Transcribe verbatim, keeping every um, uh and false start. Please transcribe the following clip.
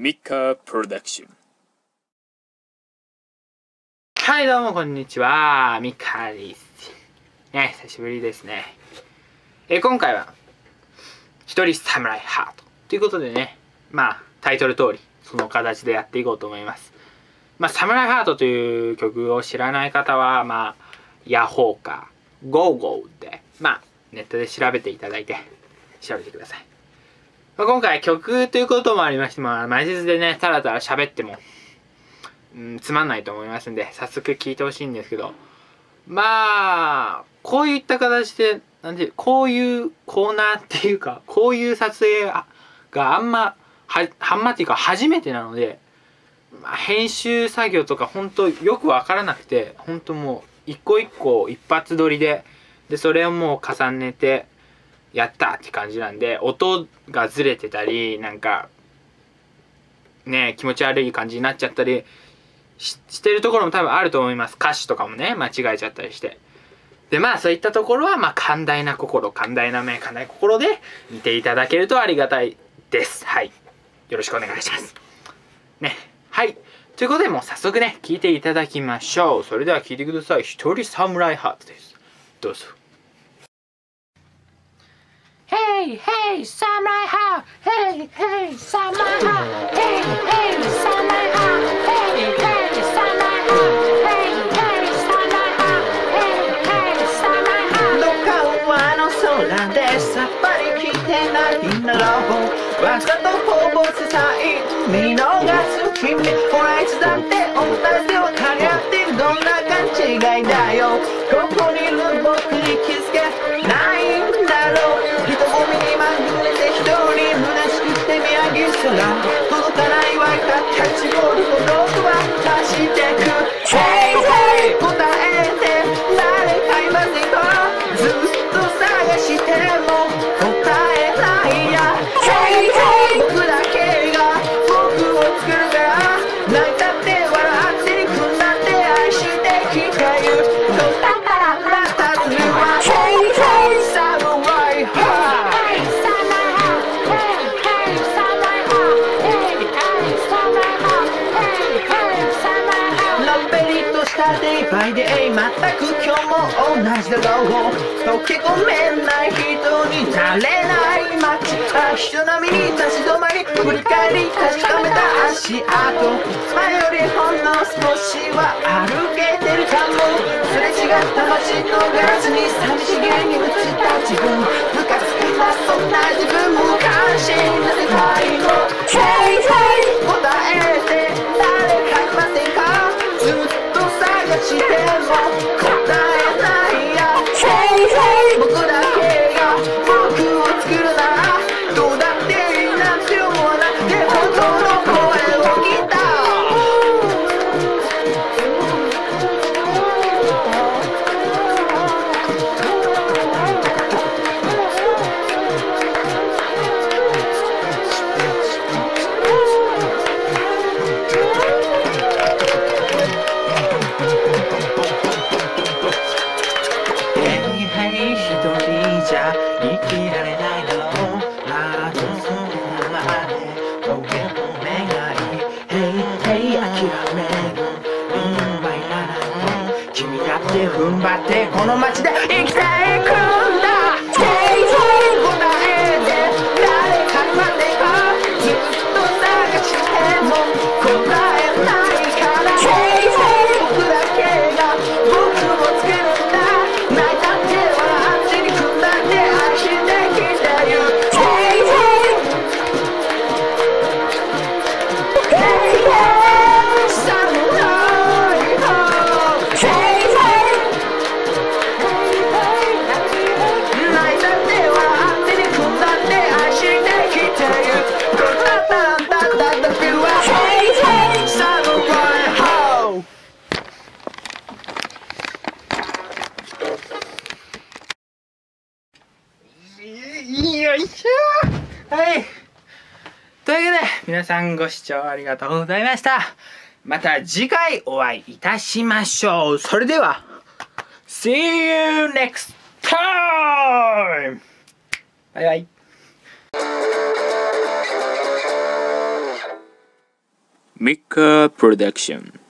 ミカプロダクション。 はい、どうもこんにちは。ミカです。ね、久しぶりですね。え今回は、一人サムライハートということでね、まあ、タイトル通り、その形でやっていこうと思います。まあ、サムライハートという曲を知らない方は、まあ、ヤホーか、ゴーゴーで、まあ、ネットで調べていただいて、調べてください。まあ、今回曲ということもありまして、まあ、マジでね、ただただ喋っても、うん、つまんないと思いますんで、早速聴いてほしいんですけど、まあ、こういった形で、なんていう、こういうコーナーっていうか、こういう撮影があんま、は、はんまっていうか初めてなので、まあ、編集作業とか本当よくわからなくて、本当もう一個一個一発撮りで、で、それをもう重ねてやったって感じなんで、音がずれてたり、なんか、ね、気持ち悪い感じになっちゃったりし、してるところも多分あると思います。歌詞とかもね、間違えちゃったりして。で、まあそういったところは、まあ寛大な心、寛大な目、寛大な心で見ていただけるとありがたいです。はい。よろしくお願いします。ね。はい。ということで、もう早速ね、聴いていただきましょう。それでは聴いてください。一人サムライハートです。どうぞ。Hey, hey, samurai heart. Hey, hey, samurai heart. Hey, hey, samurai heart. Hey, hey, samurai heart. Hey, hey, samurai heart. Hey, hey, samurai heart. どっか上の空でさっぱり来てないんだろう。わざとほぼせさえ見逃す君。ほらいつだって同じで分かり合ってる。どんな勘違いだよ。ここにいる僕に気づけないんだろう。届かないわキャッチボールを僕は走ってく Hey hey 答えて誰かいませんかずっと探しても答えないや Hey hey 僕だけが僕を作るから泣いたって笑ってくんだって愛してきたよとだからまたずは Hey hey サムライハーデイバイデイ全く今日も同じだろう溶け込めない人になれない街あ人並みに立ち止まり振り返り確かめた足跡前よりほんの少しは歩けてるかもすれ違った街のガラスに寂しげに映った自分ムカつくなそんな自分無関心な世界の Hey hey 答えて誰かいませんかずっとしても答えないや Hey hey 僕だけが僕を作るならどうだっていいなんて思わなくて本当の声を聞いた生きられないだろうああそのままでどけもめない Hey hey 諦めるうんまいらない君だって踏ん張ってこの街で生きていくんだ Hey hey 答えて誰かいませんかずっと探しても答えないから Hey hey 僕だけが僕を作るんだ泣いたって笑ってに組んだって愛してよいしょはい。というわけで、皆さんご視聴ありがとうございました。また次回お会いいたしましょう。それでは、See you next time! バイバイ。 ミカプロダクション。